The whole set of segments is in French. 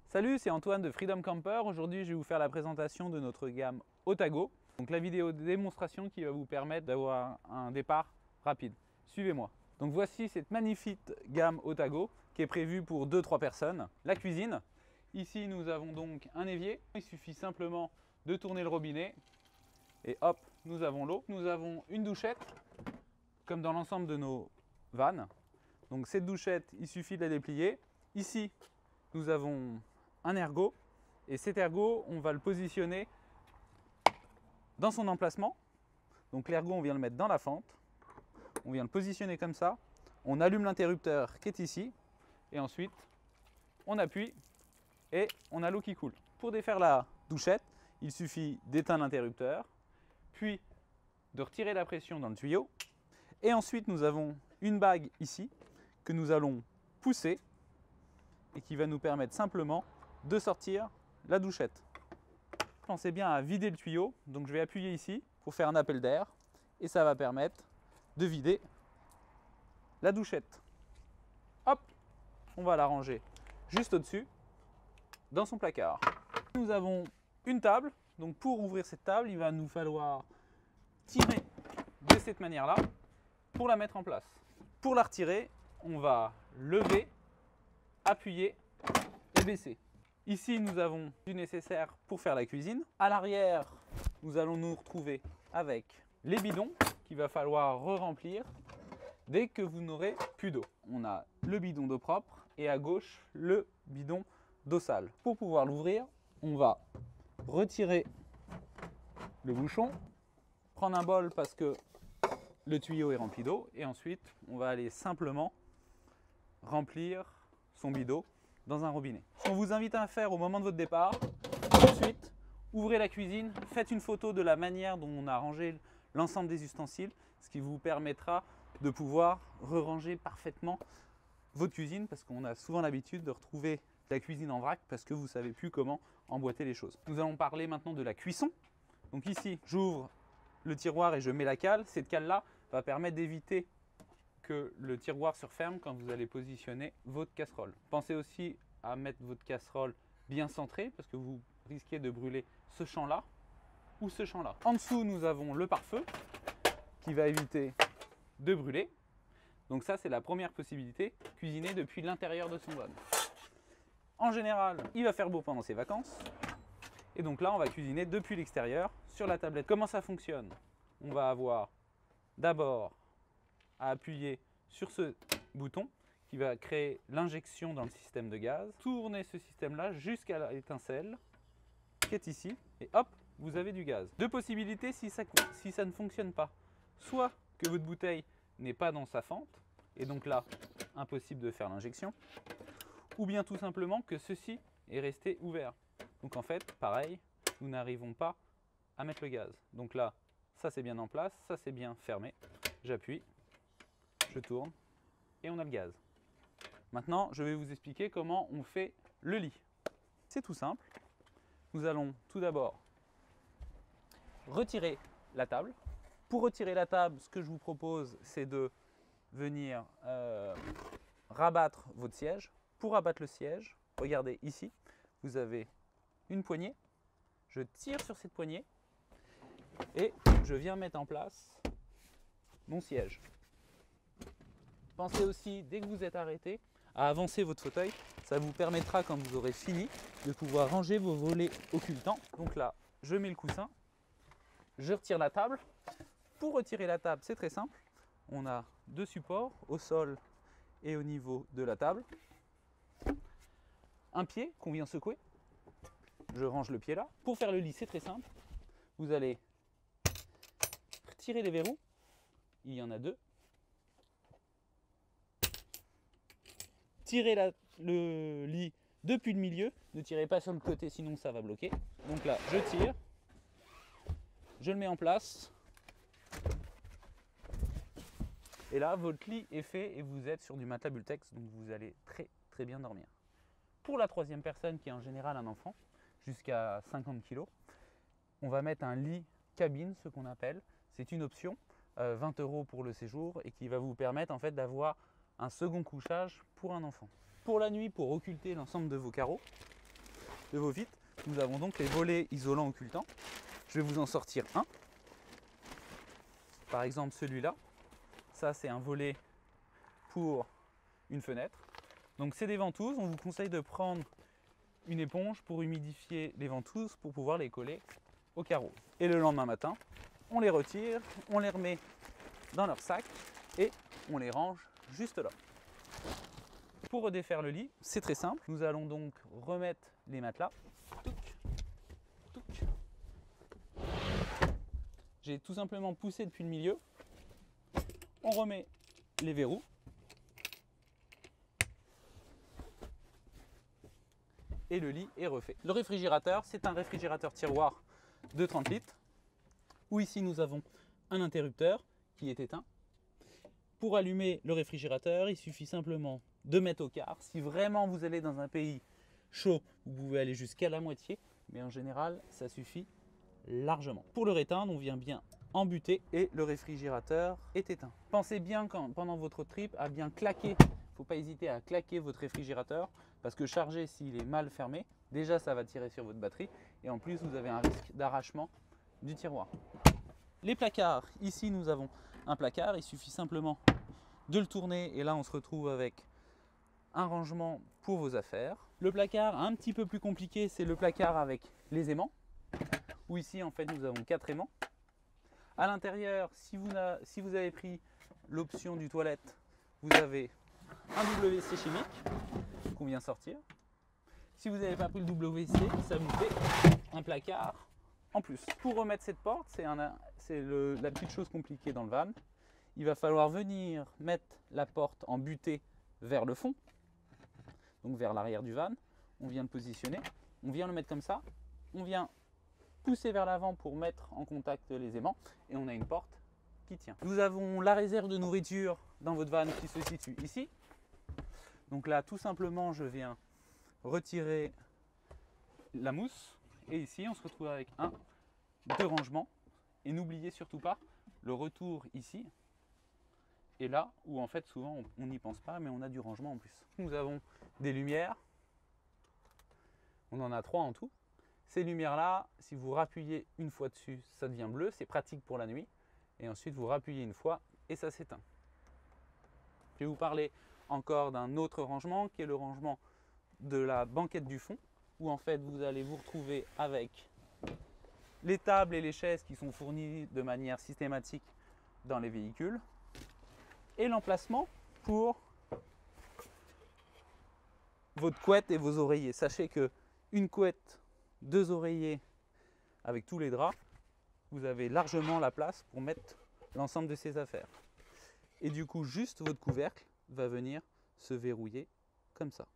Salut, c'est Antoine de Freedom Camper. Aujourd'hui, je vais vous faire la présentation de notre gamme Otago. Donc la vidéo de démonstration qui va vous permettre d'avoir un départ rapide. Suivez-moi. Donc voici cette magnifique gamme Otago qui est prévue pour 2-3 personnes. La cuisine. Ici, nous avons donc un évier. Il suffit simplement de tourner le robinet et hop, nous avons l'eau. Nous avons une douchette comme dans l'ensemble de nos vannes. Donc cette douchette, il suffit de la déplier. Ici, nous avons un ergot et cet ergot, on va le positionner dans son emplacement. Donc l'ergot, on vient le mettre dans la fente. On vient le positionner comme ça. On allume l'interrupteur qui est ici et ensuite on appuie et on a l'eau qui coule. Pour défaire la douchette, il suffit d'éteindre l'interrupteur, puis de retirer la pression dans le tuyau. Et ensuite, nous avons une bague ici que nous allons pousser et qui va nous permettre simplement de sortir la douchette. Pensez bien à vider le tuyau, donc je vais appuyer ici pour faire un appel d'air et ça va permettre de vider la douchette. Hop, on va la ranger juste au-dessus dans son placard. Nous avons une table, donc pour ouvrir cette table, il va nous falloir tirer de cette manière-là pour la mettre en place. Pour la retirer, on va lever, appuyer et baisser. Ici, nous avons du nécessaire pour faire la cuisine. À l'arrière, nous allons nous retrouver avec les bidons qu'il va falloir re-remplir dès que vous n'aurez plus d'eau. On a le bidon d'eau propre et à gauche, le bidon d'eau sale. Pour pouvoir l'ouvrir, on va retirer le bouchon, prendre un bol parce que le tuyau est rempli d'eau et ensuite, on va aller simplement remplir son bidon dans un robinet. Ce qu'on vous invite à faire au moment de votre départ, ensuite, ouvrez la cuisine, faites une photo de la manière dont on a rangé l'ensemble des ustensiles, ce qui vous permettra de pouvoir re-ranger parfaitement votre cuisine parce qu'on a souvent l'habitude de retrouver la cuisine en vrac parce que vous ne savez plus comment emboîter les choses. Nous allons parler maintenant de la cuisson. Donc ici, j'ouvre le tiroir et je mets la cale. Cette cale-là va permettre d'éviter que le tiroir se referme quand vous allez positionner votre casserole. Pensez aussi à mettre votre casserole bien centrée parce que vous risquez de brûler ce champ-là ou ce champ-là. En dessous, nous avons le pare-feu qui va éviter de brûler. Donc ça, c'est la première possibilité, cuisiner depuis l'intérieur de son van. En général, il va faire beau pendant ses vacances. Et donc là, on va cuisiner depuis l'extérieur sur la tablette. Comment ça fonctionne? On va avoir d'abord à appuyer sur ce bouton qui va créer l'injection dans le système de gaz. Tournez ce système-là jusqu'à l'étincelle qui est ici et hop, vous avez du gaz. Deux possibilités si ça ne fonctionne pas. Soit que votre bouteille n'est pas dans sa fente et donc là, impossible de faire l'injection. Ou bien tout simplement que ceci est resté ouvert. Donc en fait, pareil, nous n'arrivons pas à mettre le gaz. Donc là, ça c'est bien en place, ça c'est bien fermé. J'appuie. Je tourne et on a le gaz. Maintenant, je vais vous expliquer comment on fait le lit. C'est tout simple. Nous allons tout d'abord retirer la table. Pour retirer la table, ce que je vous propose, c'est de venir rabattre votre siège. Pour abattre le siège, regardez ici, vous avez une poignée. Je tire sur cette poignée et je viens mettre en place mon siège. Pensez aussi, dès que vous êtes arrêté, à avancer votre fauteuil. Ça vous permettra, quand vous aurez fini, de pouvoir ranger vos volets occultants. Donc là, je mets le coussin, je retire la table. Pour retirer la table, c'est très simple. On a deux supports, au sol et au niveau de la table. Un pied qu'on vient secouer. Je range le pied là. Pour faire le lit, c'est très simple. Vous allez retirer les verrous. Il y en a deux. Tirez le lit depuis le milieu, ne tirez pas sur le côté sinon ça va bloquer. Donc là, je tire, je le mets en place. Et là, votre lit est fait et vous êtes sur du matelas Bultex, donc vous allez très bien dormir. Pour la troisième personne qui est en général un enfant, jusqu'à 50 kg, on va mettre un lit cabine, ce qu'on appelle. C'est une option, 20 € pour le séjour et qui va vous permettre en fait d'avoir un second couchage pour un enfant. Pour la nuit, pour occulter l'ensemble de vos carreaux, de vos vitres, nous avons donc les volets isolants occultants. Je vais vous en sortir un. Par exemple celui-là. Ça c'est un volet pour une fenêtre. Donc c'est des ventouses. On vous conseille de prendre une éponge pour humidifier les ventouses pour pouvoir les coller au carreau. Et le lendemain matin, on les retire, on les remet dans leur sac et on les range juste là. Pour redéfaire le lit, c'est très simple. Nous allons donc remettre les matelas. J'ai tout simplement poussé depuis le milieu. On remet les verrous. Et le lit est refait. Le réfrigérateur, c'est un réfrigérateur tiroir de 30 litres. Où ici nous avons un interrupteur qui est éteint. Pour allumer le réfrigérateur, il suffit simplement de mettre au quart. Si vraiment vous allez dans un pays chaud, vous pouvez aller jusqu'à la moitié. Mais en général, ça suffit largement. Pour le réteindre, on vient bien embuter et le réfrigérateur est éteint. Pensez bien pendant votre trip à bien claquer. Il ne faut pas hésiter à claquer votre réfrigérateur parce que chargé, s'il est mal fermé, déjà ça va tirer sur votre batterie et en plus vous avez un risque d'arrachement du tiroir. Les placards, ici nous avons un placard, il suffit simplement de le tourner et là on se retrouve avec un rangement pour vos affaires. Le placard un petit peu plus compliqué, c'est le placard avec les aimants, où ici en fait nous avons 4 aimants. À l'intérieur, si vous avez pris l'option du toilette, vous avez un WC chimique qu'on vient sortir. Si vous n'avez pas pris le WC, ça vous fait un placard en plus. Pour remettre cette porte, c'est la petite chose compliquée dans le van. Il va falloir venir mettre la porte en butée vers le fond, donc vers l'arrière du van. On vient le positionner, on vient le mettre comme ça, on vient pousser vers l'avant pour mettre en contact les aimants et on a une porte qui tient. Nous avons la réserve de nourriture dans votre van qui se situe ici. Donc là, tout simplement, je viens retirer la mousse et ici, on se retrouve avec deux rangements. Et n'oubliez surtout pas le retour ici et là où en fait souvent on n'y pense pas, mais on a du rangement en plus. Nous avons des lumières. On en a 3 en tout. Ces lumières-là, si vous rappuyez une fois dessus, ça devient bleu. C'est pratique pour la nuit. Et ensuite, vous rappuyez une fois et ça s'éteint. Je vais vous parler encore d'un autre rangement qui est le rangement de la banquette du fond, où en fait vous allez vous retrouver avec les tables et les chaises qui sont fournies de manière systématique dans les véhicules et l'emplacement pour votre couette et vos oreillers. Sachez que une couette, 2 oreillers avec tous les draps, vous avez largement la place pour mettre l'ensemble de ces affaires. Et du coup, juste votre couvercle va venir se verrouiller comme ça.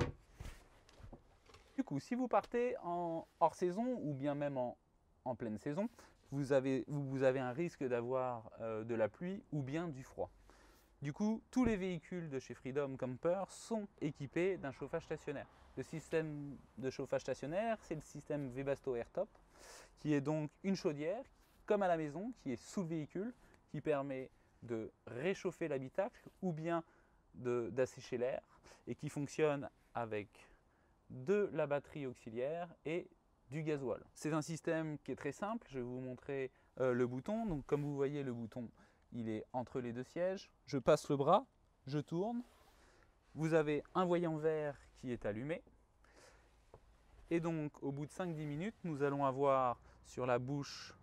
Du coup, si vous partez en hors saison ou bien même en pleine saison, vous avez un risque d'avoir de la pluie ou bien du froid. Du coup, tous les véhicules de chez Freedom Camper sont équipés d'un chauffage stationnaire. Le système de chauffage stationnaire, c'est le système Webasto Airtop, qui est donc une chaudière, comme à la maison, qui est sous le véhicule, qui permet de réchauffer l'habitacle ou bien d'assécher l'air et qui fonctionne avec de la batterie auxiliaire et du gasoil. C'est un système qui est très simple. Je vais vous montrer le bouton. Donc, comme vous voyez, le bouton, il est entre les 2 sièges. Je passe le bras, je tourne. Vous avez un voyant vert qui est allumé. Et donc, au bout de 5-10 minutes, nous allons avoir sur la bouche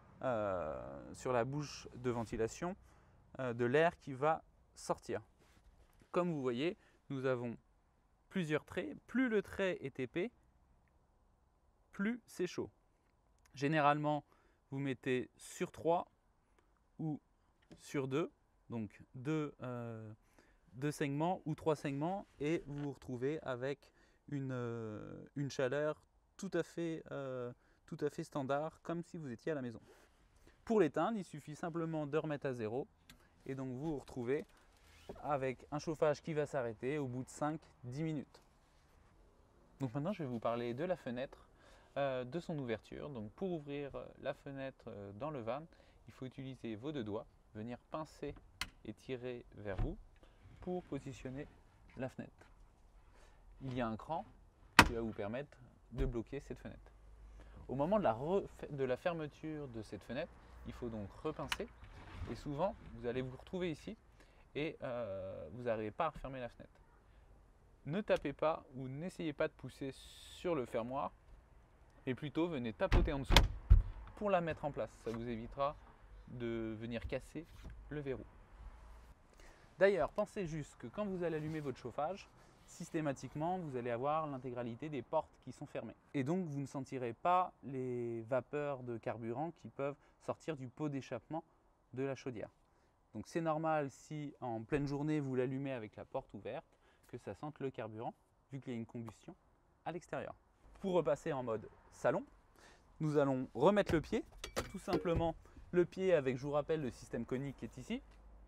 de ventilation de l'air qui va sortir. Comme vous voyez, nous avons plusieurs traits. Plus le trait est épais, plus c'est chaud. Généralement, vous mettez sur 3 ou sur 2, donc 2 segments ou 3 segments, et vous vous retrouvez avec une chaleur tout à fait standard, comme si vous étiez à la maison. Pour l'éteindre, il suffit simplement de remettre à 0, et donc vous vous retrouvez avec un chauffage qui va s'arrêter au bout de 5-10 minutes. Donc maintenant, je vais vous parler de la fenêtre, de son ouverture. Donc pour ouvrir la fenêtre dans le van, il faut utiliser vos 2 doigts, venir pincer et tirer vers vous pour positionner la fenêtre. Il y a un cran qui va vous permettre de bloquer cette fenêtre. Au moment de la fermeture de cette fenêtre, il faut donc repincer et souvent vous allez vous retrouver ici et vous n'arrivez pas à refermer la fenêtre. Ne tapez pas ou n'essayez pas de pousser sur le fermoir et plutôt venez tapoter en dessous pour la mettre en place. Ça vous évitera de venir casser le verrou. D'ailleurs, pensez juste que quand vous allez allumer votre chauffage, systématiquement, vous allez avoir l'intégralité des portes qui sont fermées. Et donc, vous ne sentirez pas les vapeurs de carburant qui peuvent sortir du pot d'échappement de la chaudière. Donc, c'est normal si en pleine journée, vous l'allumez avec la porte ouverte, que ça sente le carburant, vu qu'il y a une combustion à l'extérieur. Pour repasser en mode salon, nous allons remettre le pied, tout simplement le pied avec, je vous rappelle, le système conique qui est ici.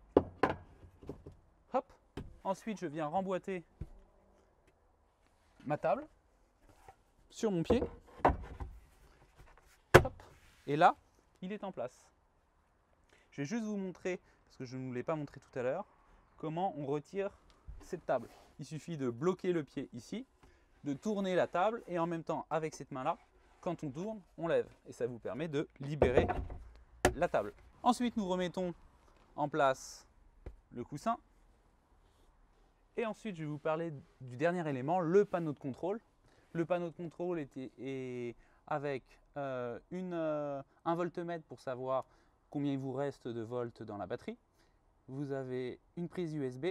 Hop. Ensuite, je viens remboîter ma table sur mon pied. Hop. Et là, il est en place. Je vais juste vous montrer, parce que je ne vous l'ai pas montré tout à l'heure, comment on retire cette table. Il suffit de bloquer le pied ici, de tourner la table et en même temps, avec cette main-là, quand on tourne, on lève. Et ça vous permet de libérer la table. Ensuite, nous remettons en place le coussin. Et ensuite, je vais vous parler du dernier élément, le panneau de contrôle. Le panneau de contrôle est avec un voltmètre pour savoir combien il vous reste de volts dans la batterie. Vous avez une prise USB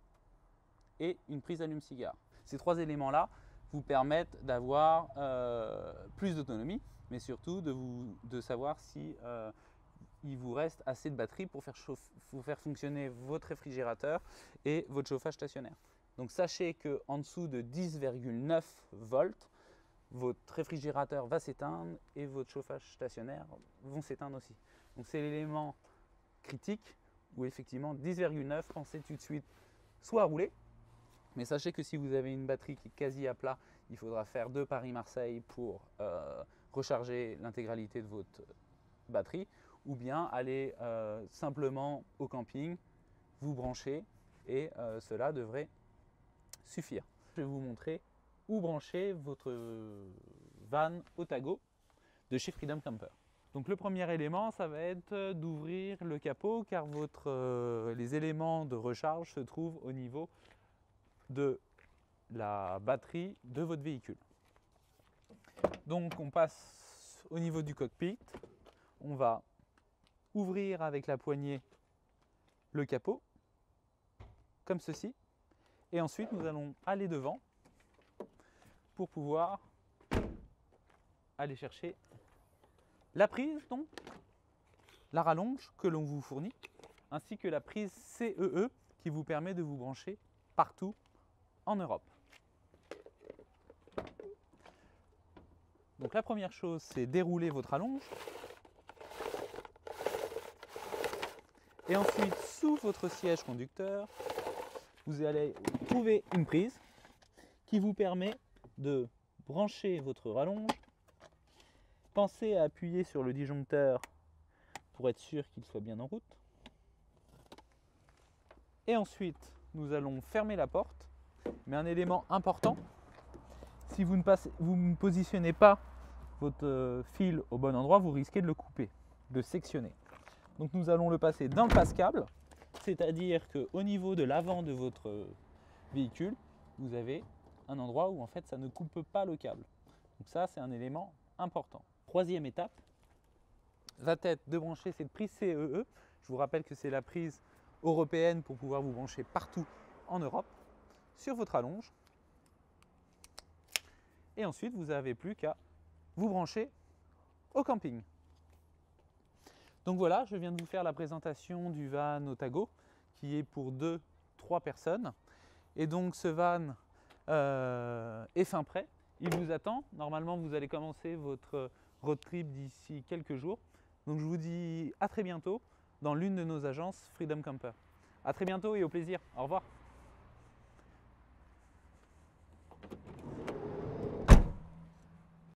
et une prise allume-cigare. Ces trois éléments-là vous permettent d'avoir plus d'autonomie, mais surtout de savoir si il vous reste assez de batterie pour faire fonctionner votre réfrigérateur et votre chauffage stationnaire. Donc sachez qu'en dessous de 10,9 volts, votre réfrigérateur va s'éteindre et votre chauffage stationnaire vont s'éteindre aussi. Donc c'est l'élément critique où effectivement 10,9, pensez tout de suite soit à rouler, mais sachez que si vous avez une batterie qui est quasi à plat, il faudra faire 2 Paris-Marseille pour recharger l'intégralité de votre batterie, ou bien aller simplement au camping, vous brancher et cela devrait suffire. Je vais vous montrer où brancher votre van Otago de chez Freedom Camper. Donc le premier élément, ça va être d'ouvrir le capot car les éléments de recharge se trouvent au niveau de la batterie de votre véhicule. Donc on passe au niveau du cockpit, on va ouvrir avec la poignée le capot, comme ceci, et ensuite nous allons aller devant pour pouvoir aller chercher la prise, donc la rallonge que l'on vous fournit, ainsi que la prise CEE qui vous permet de vous brancher partout en Europe. Donc la première chose, c'est dérouler votre rallonge. Et ensuite, sous votre siège conducteur, vous allez trouver une prise qui vous permet de brancher votre rallonge. Pensez à appuyer sur le disjoncteur pour être sûr qu'il soit bien en route. Et ensuite, nous allons fermer la porte. Mais un élément important, si vous ne positionnez pas votre fil au bon endroit, vous risquez de le couper, de sectionner. Donc nous allons le passer dans le passe-câble, c'est-à-dire qu'au niveau de l'avant de votre véhicule, vous avez un endroit où en fait ça ne coupe pas le câble. Donc ça, c'est un élément important. Troisième étape va être de brancher cette prise CEE. Je vous rappelle que c'est la prise européenne pour pouvoir vous brancher partout en Europe sur votre rallonge. Et ensuite, vous n'avez plus qu'à vous brancher au camping. Donc voilà, je viens de vous faire la présentation du van Otago qui est pour 2-3 personnes. Et donc ce van est fin prêt. Il vous attend. Normalement, vous allez commencer votre road trip d'ici quelques jours. Donc je vous dis à très bientôt dans l'une de nos agences Freedom Camper. À très bientôt et au plaisir. Au revoir.